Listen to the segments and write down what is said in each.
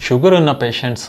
Sugar ఉన్న patients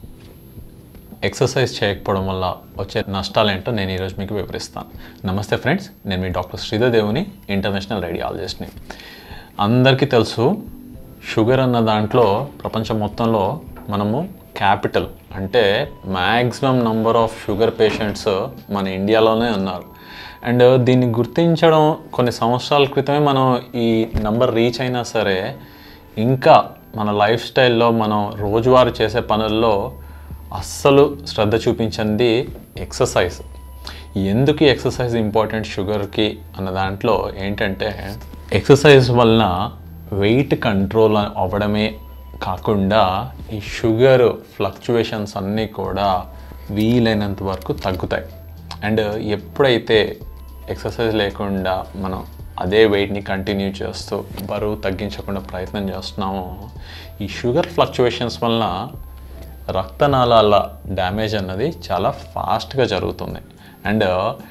exercise చేయకపోవడం వల్ల వచ్చే నష్టాలు ఏంటో నేను ఈరోజు మీకు వివరిస్తాను. నమస్తే ఫ్రెండ్స్, నేను మీ డాక్టర్ శ్రీధర్ దేవుని, ఇంటర్నేషనల్ రేడియాలజిస్ట్ని. అందరికీ తెలుసు, షుగర్ అన్న దాంట్లో ప్రపంచం మొత్తంలో మనము క్యాపిటల్ అంటే maximum number of sugar patients మన ఇండియాలోనే ఉన్నారు. అండ్ దీన్ని గుర్తించడం కొన్ని సంవత్సరాల క్రితమే మనం ఈ నంబర్ రీచ్ అయినా సరే, ఇంకా మన లైఫ్ స్టైల్లో మనం రోజువారీ చేసే పనుల్లో అస్సలు శ్రద్ధ చూపించింది ఎక్సర్సైజ్. ఎందుకు ఎక్సర్సైజ్ ఇంపార్టెంట్ షుగర్కి అన్న దాంట్లో ఏంటంటే, ఎక్సర్సైజ్ వలన వెయిట్ కంట్రోల్ అవ్వడమే కాకుండా ఈ షుగర్ ఫ్లక్చువేషన్స్ అన్నీ కూడా వీలైనంత వరకు తగ్గుతాయి. అండ్ ఎప్పుడైతే ఎక్సర్సైజ్ లేకుండా మనం అదే వెయిట్ని కంటిన్యూ చేస్తూ బరువు తగ్గించకుండా ప్రయత్నం చేస్తున్నామో, ఈ షుగర్ ఫ్లక్చువేషన్స్ వలన రక్తనాళాల డ్యామేజ్ అన్నది చాలా ఫాస్ట్గా జరుగుతుంది. అండ్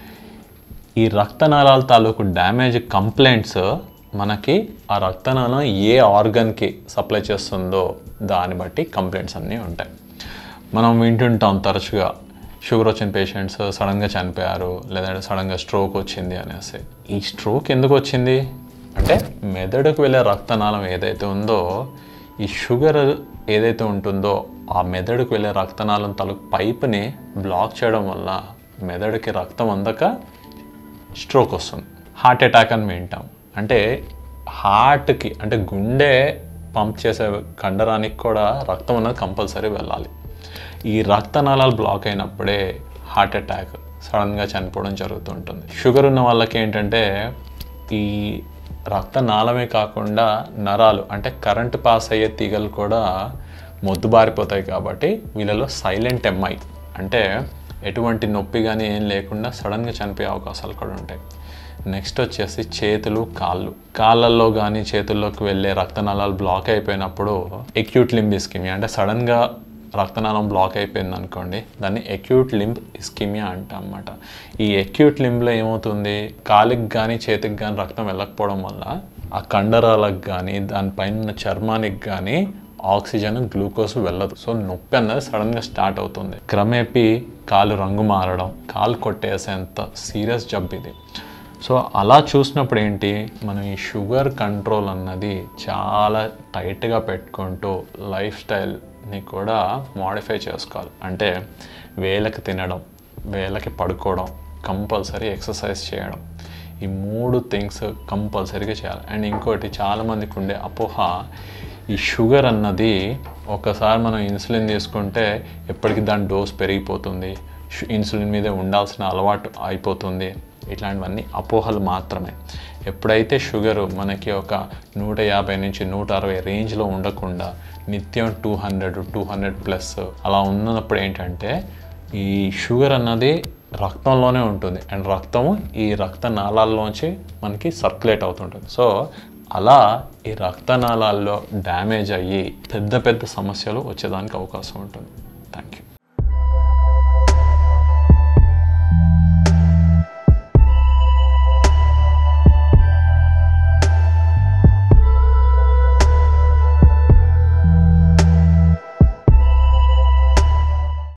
ఈ రక్తనాళాల తాలూకు డ్యామేజ్ కంప్లైంట్స్ మనకి ఆ రక్తనాళం ఏ ఆర్గన్కి సప్లై చేస్తుందో దాన్ని బట్టి కంప్లైంట్స్ అన్నీ ఉంటాయి. మనం వింటుంటాం తరచుగా, షుగర్ వచ్చిన పేషెంట్స్ సడన్గా చనిపోయారు, లేదంటే సడన్గా స్ట్రోక్ వచ్చింది అనేసి. ఈ స్ట్రోక్ ఎందుకు వచ్చింది అంటే, మెదడుకు వెళ్ళే రక్తనాళం ఏదైతే ఉందో, ఈ షుగర్ ఏదైతే ఉంటుందో ఆ మెదడుకు వెళ్ళే రక్తనాళం తాలూకు పైప్ని బ్లాక్ చేయడం వల్ల మెదడుకి రక్తం అందక స్ట్రోక్ వస్తుంది. హార్ట్ అటాక్ అని వింటాం. అంటే హార్ట్కి అంటే గుండె పంప్ చేసే కండరానికి కూడా రక్తం అన్నది కంపల్సరీ వెళ్ళాలి. ఈ రక్తనాళాలు బ్లాక్ అయినప్పుడే హార్ట్ అటాక్, సడన్గా చనిపోవడం జరుగుతుంటుంది. షుగర్ ఉన్న వాళ్ళకి ఏంటంటే, ఈ రక్తనాళమే కాకుండా నరాలు అంటే కరెంటు పాస్ అయ్యే తీగలు కూడా మొద్దుబారిపోతాయి. కాబట్టి వీళ్ళలో సైలెంట్ ఎంఐ అంటే ఎటువంటి నొప్పి కానీ ఏం లేకుండా సడన్గా చనిపోయే అవకాశాలు కూడా ఉంటాయి. నెక్స్ట్ వచ్చేసి చేతులు, కాళ్ళల్లో కానీ చేతుల్లోకి వెళ్ళే రక్తనాళాలు బ్లాక్ అయిపోయినప్పుడు ఎక్యూట్ లింబ్ ఇస్కిమియా అంటే సడన్గా రక్తనాళం బ్లాక్ అయిపోయింది అనుకోండి, దాన్ని ఎక్యూట్ లింబ్ ఇస్కిమియా అంటాం అన్నమాట. ఈ ఎక్యూట్ లింబ్లో ఏమవుతుంది, కాలికి కానీ చేతికి కానీ రక్తం వెళ్ళకపోవడం వల్ల ఆ కండరాలకు కానీ దానిపైన ఉన్న చర్మానికి కానీ ఆక్సిజన్, గ్లూకోజ్ వెళ్ళదు. సో నొప్పి అన్నది సడన్గా స్టార్ట్ అవుతుంది. క్రమేపీ కాలు రంగు మారడం, కాలు కొట్టేసేంత సీరియస్ జబ్బు ఇది. సో అలా చూసినప్పుడు ఏంటి, మనం ఈ షుగర్ కంట్రోల్ అన్నది చాలా టైట్గా పెట్టుకుంటూ లైఫ్ స్టైల్ని కూడా మోడిఫై చేసుకోవాలి. అంటే వేళకి తినడం, వేళకి పడుకోవడం, కంపల్సరీ ఎక్సర్సైజ్ చేయడం, ఈ 3 థింగ్స్ కంపల్సరీగా చేయాలి. అండ్ ఇంకోటి, చాలామందికి ఉండే అపోహ, ఈ షుగర్ అన్నది ఒకసారి మనం ఇన్సులిన్ తీసుకుంటే ఎప్పటికీ దాని డోస్ పెరిగిపోతుంది, ఇన్సులిన్ మీదే ఉండాల్సిన అలవాటు అయిపోతుంది. ఇట్లాంటివన్నీ అపోహలు మాత్రమే. ఎప్పుడైతే షుగరు మనకి ఒక 150 నుంచి 160 రేంజ్లో ఉండకుండా నిత్యం 200+ అలా ఉన్నప్పుడు ఏంటంటే, ఈ షుగర్ అన్నది రక్తంలోనే ఉంటుంది. అండ్ రక్తము ఈ రక్తనాళాల్లోంచి మనకి సర్క్యులేట్ అవుతుంటుంది. సో అలా ఈ రక్తనాళాల్లో డ్యామేజ్ అయ్యి పెద్ద సమస్యలు వచ్చేదానికి అవకాశం ఉంటుంది. Thank you.